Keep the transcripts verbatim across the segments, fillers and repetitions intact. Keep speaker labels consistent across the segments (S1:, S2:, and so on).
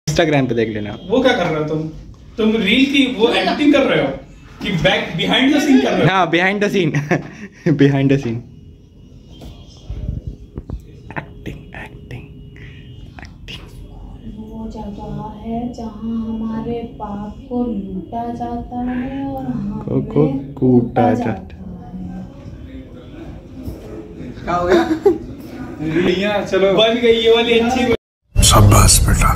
S1: Instagram पे देख लेना।
S2: वो क्या कर रहे हो तुम तुम रील की वो एडिटिंग कर रहे हो कि बैक बिहाइंड द सीन कर रहे हो?
S1: हाँ, behind the scene behind the scene acting acting acting.
S3: वो जगह है जहाँ हमारे पाप को लूटा जाता है और
S1: को को कूटा जाता है।
S2: क्या हो गया? चलो बन गई ये वाली अच्छी।
S4: शाबाश बेटा।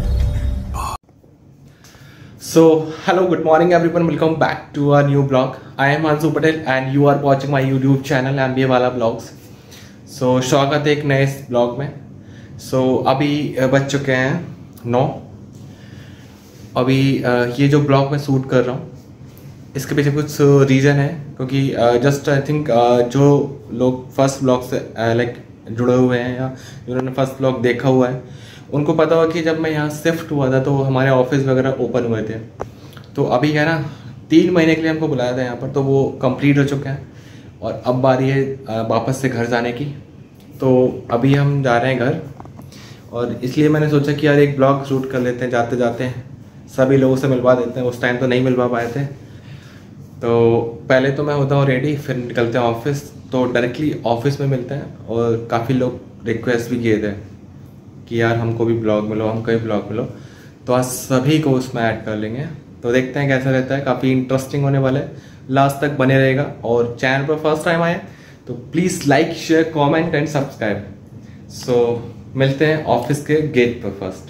S1: So, hello, good morning everyone, welcome back to our new vlog. I am Hansu Patel and you are watching my YouTube channel M B A वाला vlogs. So, स्वागत है एक नए vlog में. So, अभी बज चुके हैं नौ. अभी ये जो vlog मैं शूट कर रहा हूँ इसके पीछे कुछ रीज़न है क्योंकि जस्ट आई थिंक जो लोग फर्स्ट vlog से लाइक जुड़े हुए हैं या जिन्होंने फर्स्ट vlog देखा हुआ है उनको पता होगा कि जब मैं यहाँ शिफ्ट हुआ था तो हमारे ऑफिस वगैरह ओपन हुए थे। तो अभी है ना तीन महीने के लिए हमको बुलाया था यहाँ पर, तो वो कंप्लीट हो चुके हैं और अब बारी है वापस से घर जाने की। तो अभी हम जा रहे हैं घर और इसलिए मैंने सोचा कि यार एक ब्लॉग शूट कर लेते हैं, जाते जाते हैं सभी लोगों से मिलवा देते हैं। उस टाइम तो नहीं मिलवा पाए थे, तो पहले तो मैं होता हूँ रेडी, फिर निकलते हैं ऑफिस। तो डायरेक्टली ऑफिस में मिलते हैं और काफ़ी लोग रिक्वेस्ट भी किए थे कि यार हमको भी ब्लॉग मिलो, हमको भी ब्लॉग मिलो, तो आज सभी को उसमें ऐड कर लेंगे। तो देखते हैं कैसा रहता है, काफ़ी इंटरेस्टिंग होने वाला है, लास्ट तक बने रहेगा। और चैनल पर फर्स्ट टाइम आए तो please like share comment and subscribe. So मिलते हैं ऑफिस के गेट पर फर्स्ट।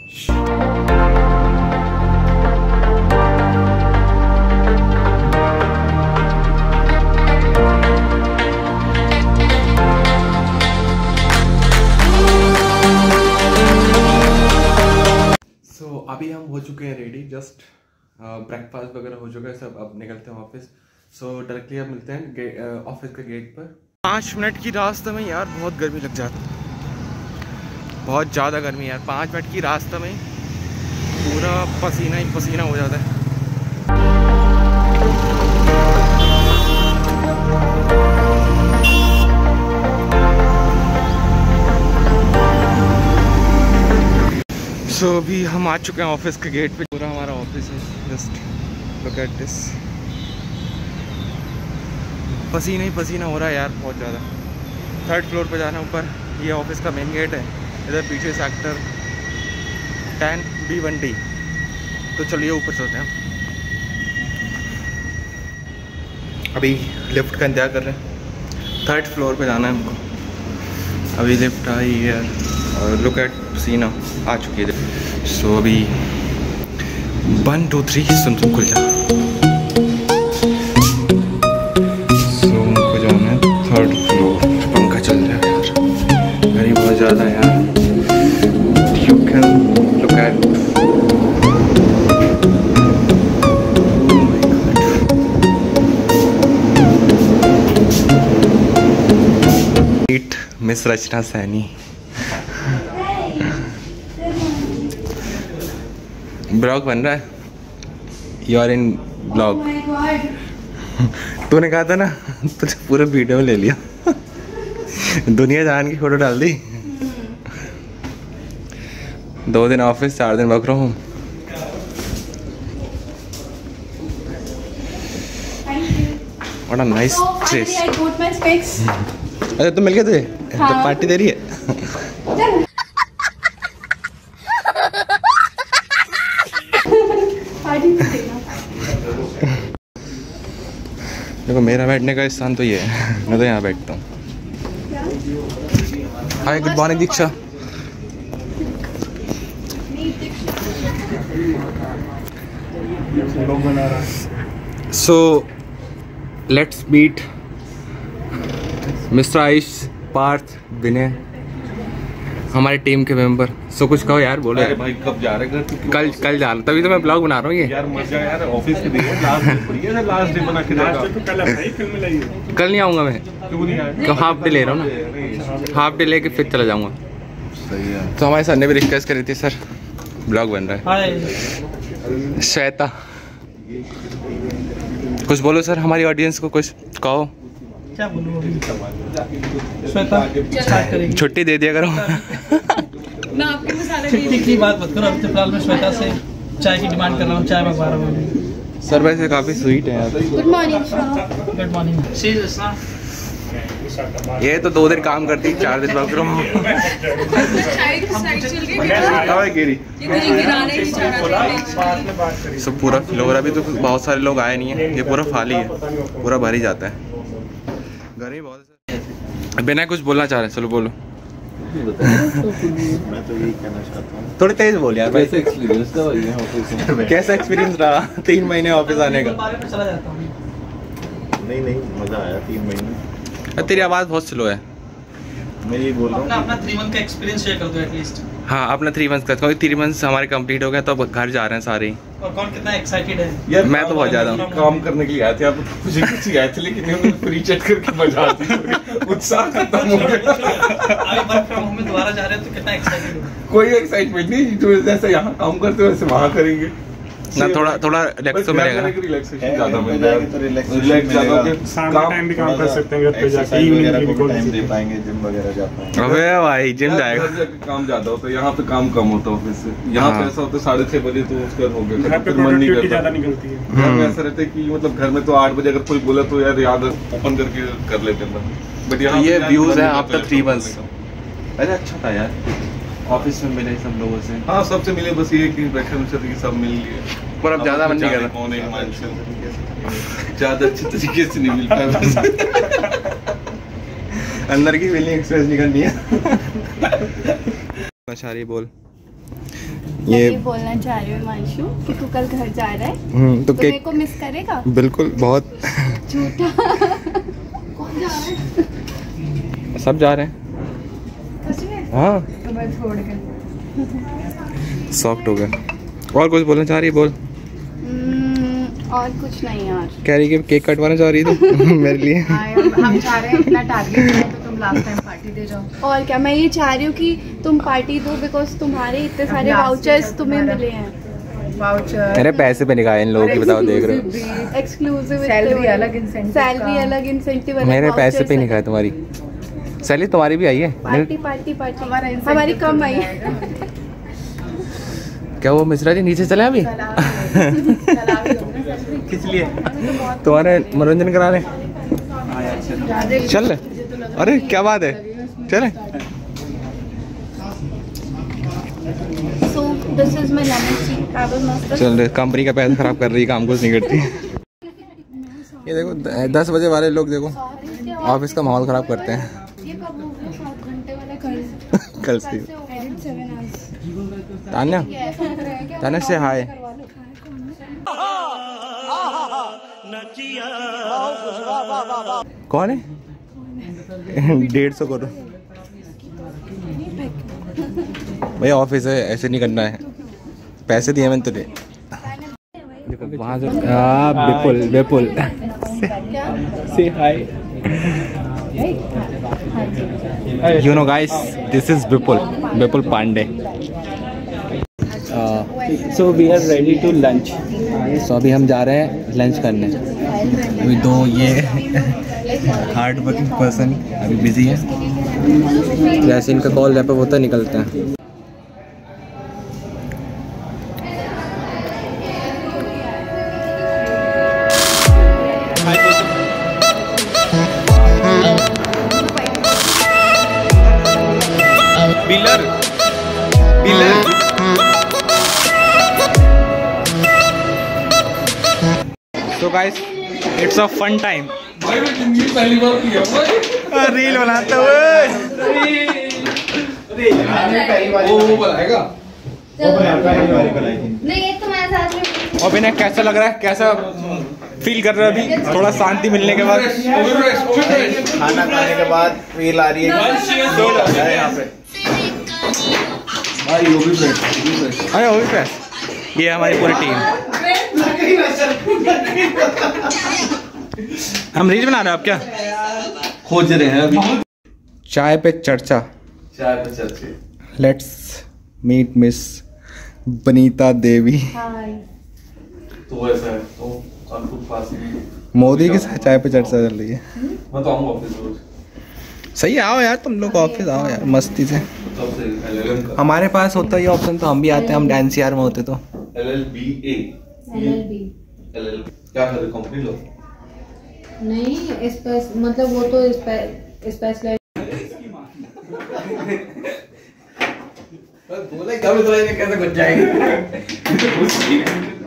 S1: अभी हम हो चुके हैं रेडी, जस्ट ब्रेकफास्ट वगैरह हो चुका है सब, अब निकलते हैं ऑफिस। सो डायरेक्टली अब मिलते हैं ऑफिस के गेट पर। पाँच मिनट की रास्ते में यार बहुत गर्मी लग जाती है, बहुत ज़्यादा गर्मी यार। पाँच मिनट की रास्ते में पूरा पसीना ही पसीना हो जाता है। सो so, अभी हम आ चुके हैं ऑफिस के गेट पे। पूरा हमारा ऑफिस है, जस्ट लुक एट दिस। पसीना ही पसीना हो रहा है यार बहुत ज़्यादा। थर्ड फ्लोर पे जाना ऊपर, ये ऑफिस का मेन गेट है। इधर पीछे sector ten B one D. तो चलिए ऊपर चलते हैं। अभी लिफ्ट का इंतजार कर रहे हैं, थर्ड फ्लोर पे जाना है हमको। अभी लिफ्ट आई है और लुक एट पसीना आ चुकी है। सो so, अभी वन टू थ्री सुन सुन खुल जा। सो so, हमको जाना है थर्ड फ्लोर। पंखा चल रहा है यार, गर्मी बहुत ज़्यादा है यार। You can look at meet miss Rachna Saini. Blog बन रहा है, यू आर इन ब्लॉग। तूने कहा था ना, तुझे पूरे वीडियो में ले लिया दुनिया जान की फोटो डाल दी। दो दिन ऑफिस, चार दिन work from home. What a nice dress. अरे तुम मिल गए थे, तो पार्टी दे रही है। देखो मेरा बैठने का स्थान तो ये है, मैं तो यहाँ बैठता हूँ। Hi, good morning Diksha. So let's meet mister Ayush, Parth, Vinay, हमारे टीम के मेंबर। सो so, कुछ कहो यार, बोलो।
S5: अरे भाई कब जा रहे हैं?
S1: कल कल जा रहा, तभी तो मैं ब्लॉग बना रहा हूँ ये
S5: यार। मजा यार, ऑफिस के दिन लास्ट डे थोड़ी है, लास्ट डे बना के जाएगा।
S2: तो कल भाई फिल्म में लाइए।
S1: कल नहीं आऊँगा मैं,
S5: क्यों नहीं आए?
S1: तो हाफ डे ले रहा हूँ ना, हाफ डे लेके फिर चला जाऊँगा।
S5: सही है।
S1: तो हमारे सर ने भी रिक्वेस्ट करी थी, सर ब्लॉग बन रहा है। श्वेता, कुछ बोलो सर, हमारी ऑडियंस को कुछ कहो।
S2: क्या बोलूं? श्वेता स्टार्ट करेंगे।
S1: छुट्टी दे दिया करो।
S3: ना आपके मसाले
S4: छुट्टी की बात मत करो, अभी तो फिलहाल मैं श्वेता से चाय की डिमांड कर रहा हूँ, चाय मंगवा रहा हूँ।
S1: सर वैसे काफ़ी स्वीट है यार।
S3: Good morning
S4: good morning.
S1: ये तो दो दिन काम करती, चार दिन बाद सब पूरा फ्लोर। अभी तो बहुत सारे लोग आए नहीं है, ये पूरा खाली है, पूरा भर ही जाता है। गर्मी बहुत है। बिना कुछ बोलना चाह रहे, चलो बोलो।
S5: मैं तो यही कहना चाहता हूँ,
S1: थोड़ी तेज बोल यार।
S5: कैसा एक्सपीरियंस था भाई ऑफिस में?
S1: कैसा एक्सपीरियंस रहा तीन महीने ऑफिस आने का?
S4: चला जाता हूँ।
S5: नहीं नहीं मजा आया तीन महीने।
S1: तेरी आवाज़ बहुत स्लो है।
S5: मैं यही बोल रहा
S4: अपना
S5: हूँ
S4: अपना थ्री मंथ का एक्सपीरियंस शेयर कर दो एटलीस्ट।
S1: हाँ अपना थ्री मंथ्स का, क्योंकि थ्री मंथ्स हमारे कंप्लीट हो गया तो अब घर जा रहे हैं सारे ही।
S4: और कौन कितना एक्साइटेड है?
S5: यार,
S1: मैं तो बहुत ज्यादा हूँ।
S5: काम करने के लिए आए थे आप, मुझे कुछ आए थे लेकिन फ्री चेक करके मजा आती है, उत्साह खत्म हो गया।
S4: अभी वर्क फ्रॉम होम में दोबारा जा रहे हैं तो कितना एक्साइटेड हो?
S5: कोई एक्साइटमेंट नहीं, जो जैसे यहाँ काम करते हो वैसे वहाँ करेंगे
S1: ना। थोड़ा थोड़ा रिलैक्स तो मिलेगा ना।
S5: रिलैक्सेशन ज्यादा मिल रहा है, रिलैक्स ज्यादा
S2: टाइम भी काम कर सकते हैं घर पे जाके,
S5: इवनिंग को टाइम दे पाएंगे, जिम वगैरह जा पाएंगे।
S1: अबे भाई जिम जाएगा।
S5: काम ज्यादा होता है, यहाँ पे काम कम होता है ऑफिस से। यहाँ पे ऐसा होता है साढ़े छह बजे तो उसका हो गया,
S2: घर पे
S5: फिर मन नहीं
S2: प्रोडक्टिविटी
S5: करता।
S2: ज्यादा निकलती है।
S5: घर में ऐसा रहता है कि मतलब घर में तो आठ बजे अगर कोई बोला तो यार याद ओपन करके कर लेते हैं, बट यहाँ
S1: ये
S5: पे
S1: व्यूज है
S5: यार
S1: आफ्टर थ्री मंथ्स। अरे अच्छा था यार, ऑफिस में मिले सब लोगों से।
S5: हाँ सबसे मिले, बस ये कि इंटरेक्शन से सब मिल लिए,
S1: पर अब ज्यादा मन नहीं कर रहा।
S5: कौन है हिमांशु, ज्यादा अच्छे तरीके से नहीं मिल पाया बस।
S1: अंदर की फीलिंग एक्सप्रेस नहीं करनी है। शारी बोल।
S3: ये
S1: ये
S3: बोलना चाह रही हूँ हिमांशु कि तू कल घर जा रहा है
S1: हम्म तो
S3: तो मेरे
S1: केक
S3: को मिस करेगा?
S1: बिल्कुल बहुत।
S3: झूठा। कौन जा रहा है?
S1: सब जा रहे हैं।
S3: सच में?
S1: हाँ
S3: तो मैं छोड़ के
S1: सॉफ्ट हो गया। और कुछ बोलना चाह रही है? बोल।
S3: हम्म, और कुछ नहीं यार।
S1: कह रही कि केक कटवाना चाह रही है तू मेरे लिए।
S3: हम चाह रहे हैं अपना टारगेट है तो तुम लास्ट टाइम पार्टी दे जाओ। और क्या, मैं ये चाह रही हूँ कि तुम पार्टी दो, बिकॉज तुम्हारे इतने सारे वाउचर्स तुम्हें मिले हैं। वाउचर
S1: अरे पैसे पे निकाय इन लोगों की, बताओ देख रहे हो।
S3: एक्सक्लूसिव सैलरी अलग इंसेंटिव सैलरी अलग इंसेंटिव अलग।
S1: मेरे पैसे पे निकाय, तुम्हारी सैलरी तुम्हारी भी आई है।
S3: पार्टी पार्टी पार्टी हमारी कम आई है।
S1: क्या वो मिश्रा जी नीचे चले अभी? किस लिए? तुम्हारे मनोरंजन करा रहे? चल ले। अरे क्या बात है, चले।
S3: So this is my lemon tea. Have a must.
S1: चल रहे, कंपनी का पैसा खराब कर रही है, काम कुछ नहीं करती। ये देखो दस बजे वाले लोग देखो ऑफिस का माहौल खराब करते हैं।
S3: ये कब हो गया? सात घंटे वाला कल
S1: कल से। तान्या तान्या से हाय। कौन है? डेढ़ सौ करो भैया, ऑफिस है ऐसे नहीं करना है। पैसे दिए मैंने तुझे। देखो वहाँ से विपुल विपुल से हाय। You know guys, this is Vipul, Vipul Pandey. Uh,
S4: So we are ready to lunch.
S1: so अभी हम जा रहे हैं लंच करने। अभी दो ये हार्ड वर्किंग पर्सन अभी बिजी है, जैसे इनका कॉल रैपअप होता है निकलते हैं। बिलर बिलर तो guys it's a fun time.
S5: पहली बार किया
S1: रील बनाते हुए
S5: वो बनाएगा,
S3: नहीं ये तुम्हारे साथ में।
S1: और बिना कैसा लग रहा है, कैसा फील कर रहे हो अभी थोड़ा शांति मिलने के बाद?
S5: खाना खाने के बाद फील आ रही है यहाँ पे। भाई वो भी फ्रेश, वो भी फ्रेश।
S1: अरे वो भी फ्रेश। ये हमारी पूरी टीम। हम रील बना रहे हैं, आप क्या
S5: खोज रहे हैं अभी?
S1: चाय पे चर्चा।
S5: चाय पे चर्चे।
S1: Let's meet miss Banita Devi.
S5: तो ऐसा है तो कानपुर पास ही।
S1: मोदी के साथ चाय पे चर्चा चल रही है।
S5: मैं तो आऊँगा ऑफिस रोज।
S1: सही है, आओ यार तुम लोग ऑफिस आओ यार मस्ती से। हमारे पास होता ये ऑप्शन तो हम भी आते हैं, हम डांस यार में होते तो।
S6: L L B A
S3: L L B
S6: L L क्या कर रहे कंपनी लो
S3: नहीं स्पेस मतलब वो तो स्पेशलाइज
S1: बोला कब तो इन्हें कैसे बच जाएगी।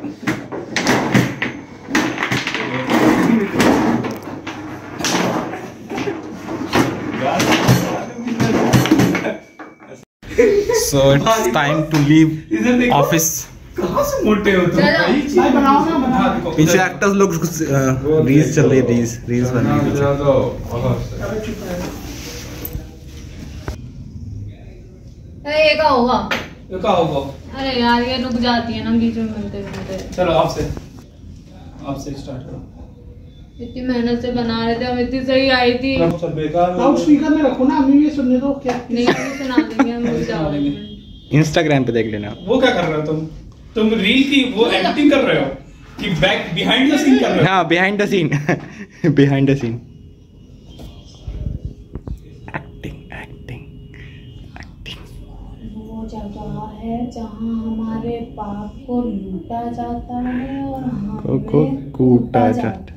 S1: So it's time to leave office.
S2: कहाँ से मोटे हो तुम भाई?
S4: भाई बनाओ ना बना।
S1: पीछे एक्टर्स लोग रील्स चल रही है, रील्स रील्स बन रही है।
S3: ये क्या होगा?
S2: ये क्या होगा?
S3: अरे यार ये रुक जाती है ना बीच में मिलते मिलते।
S2: चलो आपसे आपसे स्टार्ट करो।
S3: इतनी मेहनत से बना रहे थे हम, इतनी सही आई थी।
S2: सब बेकार
S4: लाउड स्पीकर में रखो ना, हमें भी सुनने दो। क्या
S3: नहीं अभी सुना देंगे हम, रुक जाओ।
S1: इंस्टाग्राम पे देख लेना।
S2: वो क्या कर रहे हो तुम? तुम रील की वो एडिटिंग कर रहे हो कि बैक बिहाइंड द सीन कर रहे हो?
S1: हाँ behind the scene, behind the scene. Acting acting acting.
S3: वो जगह है जहाँ हमारे पाप को लूटा जाता है और
S1: को को
S3: हमें
S1: कूटा जाता है।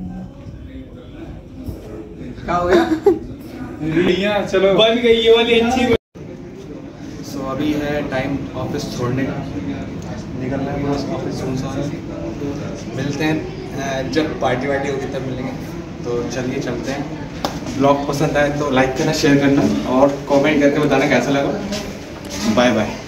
S5: क्या हो गया?
S2: बढ़िया, चलो बन गई ये वाली अच्छी।
S1: सो so, अभी है टाइम ऑफिस छोड़ने का, निकलना है बस ऑफिस सुनसान है। मिलते हैं जब पार्टी वार्टी होगी तब मिलेंगे। तो चलिए चलते हैं। ब्लॉग पसंद आए तो लाइक करना, शेयर करना और कमेंट करके बताना कैसा लगा। Bye bye.